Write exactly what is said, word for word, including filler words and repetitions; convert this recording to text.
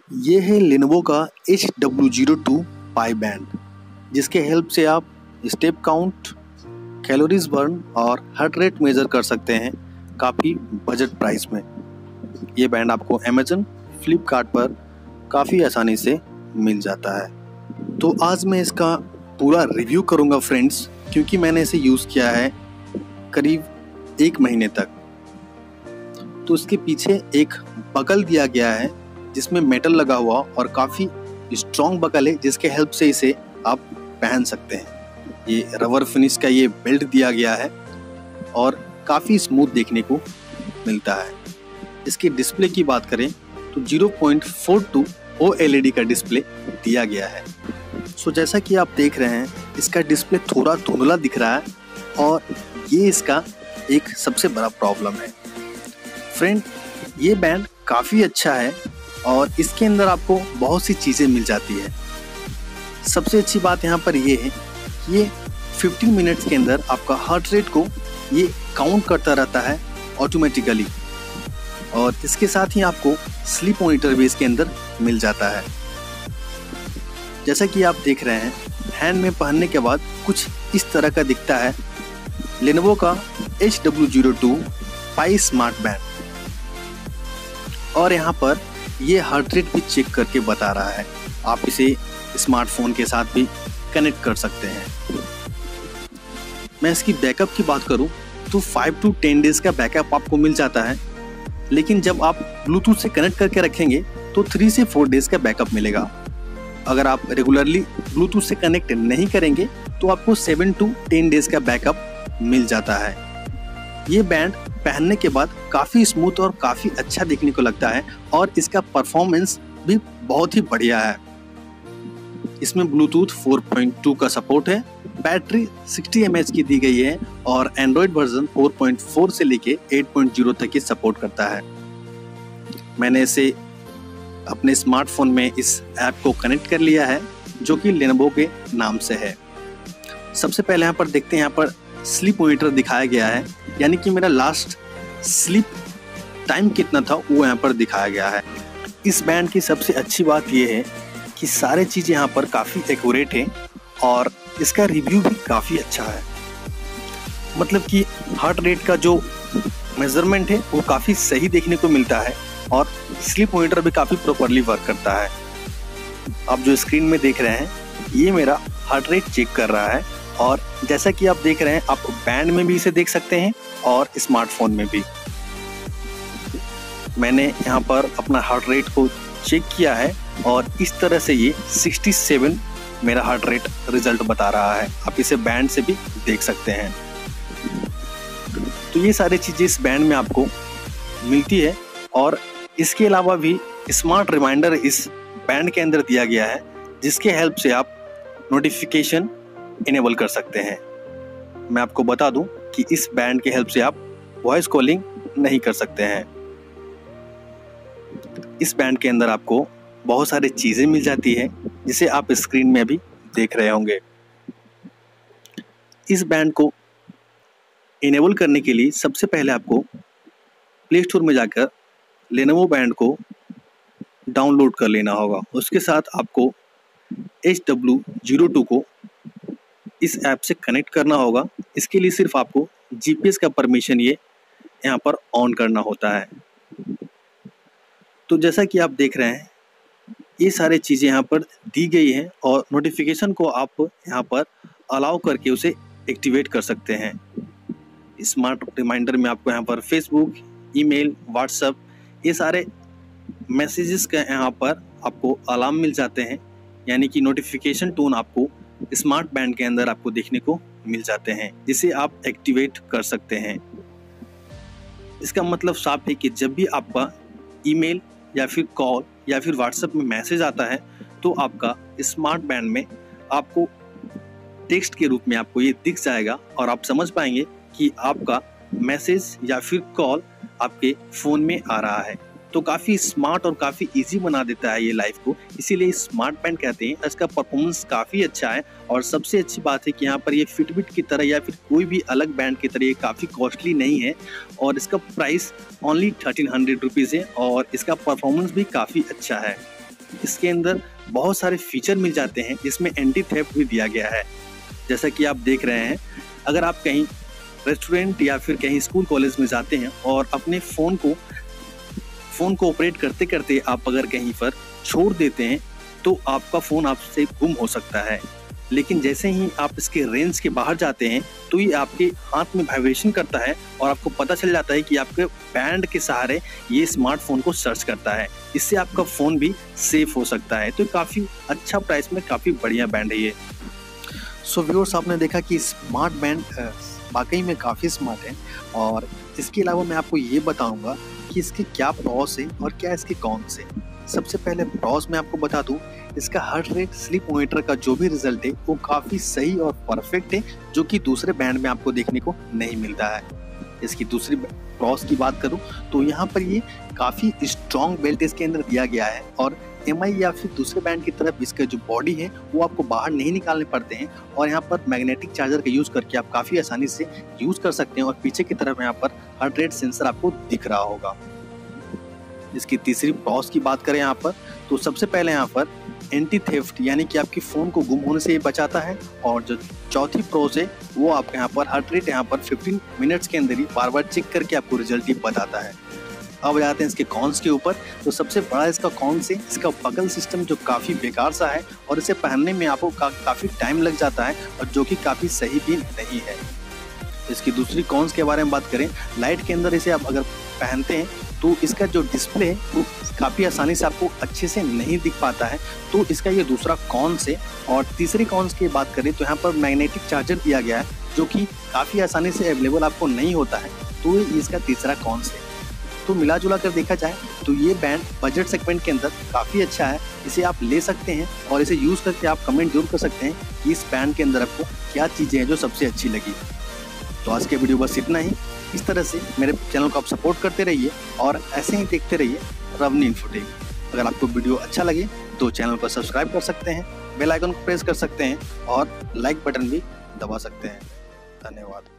ये है Lenovo का H W zero two pi band, जिसके हेल्प से आप स्टेप काउंट, कैलोरीज बर्न और हार्ट रेट मेज़र कर सकते हैं काफ़ी बजट प्राइस में। ये बैंड आपको अमेज़न, फ्लिपकार्ट पर काफ़ी आसानी से मिल जाता है। तो आज मैं इसका पूरा रिव्यू करूंगा फ्रेंड्स, क्योंकि मैंने इसे यूज़ किया है करीब एक महीने तक। तो इसके पीछे एक बकल दिया गया है जिसमें मेटल लगा हुआ और काफ़ी स्ट्रॉन्ग बकल है, जिसके हेल्प से इसे आप पहन सकते हैं। ये रबर फिनिश का ये बेल्ट दिया गया है और काफ़ी स्मूथ देखने को मिलता है। इसके डिस्प्ले की बात करें तो zero point four two O L E D का डिस्प्ले दिया गया है। सो जैसा कि आप देख रहे हैं, इसका डिस्प्ले थोड़ा धुंधला दिख रहा है और ये इसका एक सबसे बड़ा प्रॉब्लम है। फ्रेंड, ये बैंड काफ़ी अच्छा है और इसके अंदर आपको बहुत सी चीज़ें मिल जाती है। सबसे अच्छी बात यहाँ पर ये है कि ये पंद्रह मिनट्स के अंदर आपका हार्ट रेट को ये काउंट करता रहता है ऑटोमेटिकली, और इसके साथ ही आपको स्लीप मॉनिटर भी इसके अंदर मिल जाता है। जैसा कि आप देख रहे हैं, हैंड में पहनने के बाद कुछ इस तरह का दिखता है Lenovo का H W zero two pi smart band, और यहाँ पर ये हार्ट रेट भी चेक करके बता रहा है। आप इसे स्मार्टफोन के साथ भी कनेक्ट कर सकते हैं। मैं इसकी बैकअप की बात करूं तो फाइव टू टेन डेज का बैकअप आपको मिल जाता है, लेकिन जब आप ब्लूटूथ से कनेक्ट करके रखेंगे तो थ्री से फोर डेज का बैकअप मिलेगा। अगर आप रेगुलरली ब्लूटूथ से कनेक्ट नहीं करेंगे तो आपको सेवन टू टेन डेज का बैकअप मिल जाता है। ये बैंड पहनने के बाद काफ़ी स्मूथ और काफ़ी अच्छा दिखने को लगता है और इसका परफॉर्मेंस भी बहुत ही बढ़िया है। इसमें ब्लूटूथ फोर पॉइंट टू का सपोर्ट है, बैटरी सिक्सटी एम एच की दी गई है और Android version four point four से लेके एट पॉइंट ज़ीरो तक की सपोर्ट करता है। मैंने इसे अपने स्मार्टफोन में इस ऐप को कनेक्ट कर लिया है, जो कि Lenovo के नाम से है। सबसे पहले यहाँ पर देखते हैं, यहाँ पर स्लीप मॉनिटर दिखाया गया है, यानी कि मेरा लास्ट स्लीप टाइम कितना था वो यहाँ पर दिखाया गया है। इस बैंड की सबसे अच्छी बात ये है कि सारे चीज़ यहाँ पर काफ़ी एक्यूरेट है और इसका रिव्यू भी काफ़ी अच्छा है। मतलब कि हार्ट रेट का जो मेजरमेंट है वो काफ़ी सही देखने को मिलता है और स्लीप मॉनिटर भी काफ़ी प्रॉपरली वर्क करता है। आप जो स्क्रीन में देख रहे हैं, ये मेरा हार्ट रेट चेक कर रहा है, और जैसा कि आप देख रहे हैं, आप बैंड में भी इसे देख सकते हैं और स्मार्टफोन में भी। मैंने यहाँ पर अपना हार्ट रेट को चेक किया है और इस तरह से ये सिक्सटी सेवन मेरा हार्ट रेट रिजल्ट बता रहा है। आप इसे बैंड से भी देख सकते हैं। तो ये सारी चीज़ें इस बैंड में आपको मिलती है, और इसके अलावा भी स्मार्ट रिमाइंडर इस बैंड के अंदर दिया गया है, जिसके हेल्प से आप नोटिफिकेशन इनेबल कर सकते हैं। मैं आपको बता दूं कि इस बैंड के हेल्प से आप वॉइस कॉलिंग नहीं कर सकते हैं। इस बैंड के अंदर आपको बहुत सारी चीज़ें मिल जाती है, जिसे आप स्क्रीन में भी देख रहे होंगे। इस बैंड को इनेबल करने के लिए सबसे पहले आपको प्ले स्टोर में जाकर Lenovo बैंड को डाउनलोड कर लेना होगा। उसके साथ आपको एच डब्ल्यू ज़ीरो टू को इस ऐप से कनेक्ट करना होगा। इसके लिए सिर्फ आपको जी पी एस का परमिशन ये यहाँ पर ऑन करना होता है। तो जैसा कि आप देख रहे हैं, ये सारे चीज़ें यहाँ पर दी गई हैं और नोटिफिकेशन को आप यहाँ पर अलाउ करके उसे एक्टिवेट कर सकते हैं। स्मार्ट रिमाइंडर में आपको यहाँ पर फेसबुक, ईमेल, व्हाट्सएप, ये सारे मैसेजेस का यहाँ पर आपको अलार्म मिल जाते हैं, यानी कि नोटिफिकेशन टोन आपको स्मार्ट बैंड के अंदर आपको देखने को मिल जाते हैं, जिसे आप एक्टिवेट कर सकते हैं। इसका मतलब साफ है कि जब भी आपका ईमेल या फिर कॉल या फिर व्हाट्सएप में मैसेज आता है, तो आपका स्मार्ट बैंड में आपको टेक्स्ट के रूप में आपको ये दिख जाएगा और आप समझ पाएंगे कि आपका मैसेज या फिर कॉल आपके फ़ोन में आ रहा है। तो काफ़ी स्मार्ट और काफ़ी इजी बना देता है ये लाइफ को, इसीलिए स्मार्ट बैंड कहते हैं। इसका परफॉर्मेंस काफ़ी अच्छा है, और सबसे अच्छी बात है कि यहाँ पर ये फिटबिट की तरह या फिर कोई भी अलग बैंड की तरह ये काफ़ी कॉस्टली नहीं है, और इसका price only thirteen hundred rupees है, और इसका परफॉर्मेंस भी काफ़ी अच्छा है। इसके अंदर बहुत सारे फीचर मिल जाते हैं जिसमें एंटी थेफ्ट भी दिया गया है। जैसा कि आप देख रहे हैं, अगर आप कहीं रेस्टोरेंट या फिर कहीं स्कूल कॉलेज में जाते हैं और अपने फ़ोन को फ़ोन को ऑपरेट करते करते आप अगर कहीं पर छोड़ देते हैं तो आपका फ़ोन आपसे गुम हो सकता है। लेकिन जैसे ही आप इसके रेंज के बाहर जाते हैं तो ये आपके हाथ में वाइब्रेशन करता है और आपको पता चल जाता है कि आपके बैंड के सहारे ये स्मार्टफोन को सर्च करता है। इससे आपका फ़ोन भी सेफ हो सकता है। तो काफ़ी अच्छा प्राइस में काफ़ी बढ़िया बैंड है ये। सो व्यूअर्स, आपने देखा कि स्मार्ट बैंड वाकई में काफ़ी स्मार्ट है। और इसके अलावा मैं आपको ये बताऊंगा कि इसके क्या प्रॉस है और क्या इसके कॉन्स है। सबसे पहले प्रॉस मैं आपको बता दूं, इसका हार्ट रेट स्लीप मॉनिटर का जो भी रिजल्ट है वो काफ़ी सही और परफेक्ट है, जो कि दूसरे बैंड में आपको देखने को नहीं मिलता है। इसकी दूसरी प्रॉस की बात करूं तो यहाँ पर ये काफ़ी स्ट्रॉन्ग बेल्ट इसके अंदर दिया गया है और एम आई या फिर दूसरे बैंड की तरफ इसका जो बॉडी है वो आपको बाहर नहीं निकालने पड़ते हैं और यहाँ पर मैग्नेटिक चार्जर का यूज़ करके आप काफ़ी आसानी से यूज़ कर सकते हैं। और पीछे की तरफ यहाँ पर हार्ट रेट सेंसर आपको दिख रहा होगा। इसकी तीसरी प्रॉस की बात करें यहाँ पर तो सबसे पहले यहाँ पर एंटी थेफ्ट यानी कि आपकी फ़ोन को गुम होने से ये बचाता है। और जो चौथी प्रॉस है वो आपके यहाँ पर हार्ट रेट यहाँ पर पंद्रह मिनट्स के अंदर ही बार बार चेक करके आपको रिजल्ट ही बताता है। अब जाते हैं इसके कॉन्स के ऊपर। तो सबसे बड़ा इसका कॉन्स है इसका बगल सिस्टम, जो काफ़ी बेकार सा है और इसे पहनने में आपको का, काफ़ी टाइम लग जाता है और जो कि काफ़ी सही भी नहीं है। इसकी दूसरी कॉन्स के बारे में बात करें, लाइट के अंदर इसे आप अगर पहनते हैं तो इसका जो डिस्प्ले है वो काफ़ी आसानी से आपको अच्छे से नहीं दिख पाता है। तो इसका ये दूसरा कॉन्स है। और तीसरी कॉन्स की बात करें तो यहाँ पर मैग्नेटिक चार्जर दिया गया है जो कि काफ़ी आसानी से अवेलेबल आपको नहीं होता है। तो ये इसका तीसरा कॉन्स है। तो मिला जुला कर देखा जाए तो ये बैंड बजट सेगमेंट के अंदर काफ़ी अच्छा है। इसे आप ले सकते हैं और इसे यूज़ करके आप कमेंट जरूर कर सकते हैं कि इस बैंड के अंदर आपको क्या चीज़ें हैं जो सबसे अच्छी लगी। तो आज के वीडियो बस इतना ही। इस तरह से मेरे चैनल को आप सपोर्ट करते रहिए और ऐसे ही देखते रहिए रवनी इन्फोटेक। अगर आपको वीडियो अच्छा लगे तो चैनल को सब्सक्राइब कर सकते हैं, बेल आइकन को प्रेस कर सकते हैं और लाइक बटन भी दबा सकते हैं। धन्यवाद।